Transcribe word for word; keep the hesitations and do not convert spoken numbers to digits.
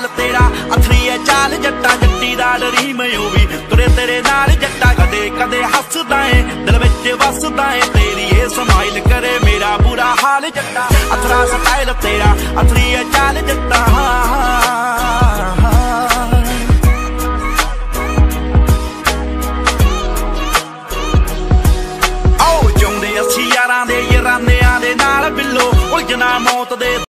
style तेरा अथरी है चाल जट्टा जट्टी दा ड्रीम ओ भी तुरे तेरे नाल जट्टा कदे कदे हसदा है दिल विच वसदा है तेरी ये स्माइल करे मेरा बुरा हाल जट्टा अथरा स्टाइल तेरा अथरी है चाल जट्टा यारां दे यारानियां दे नाल बिल्लो उलझना मौत दे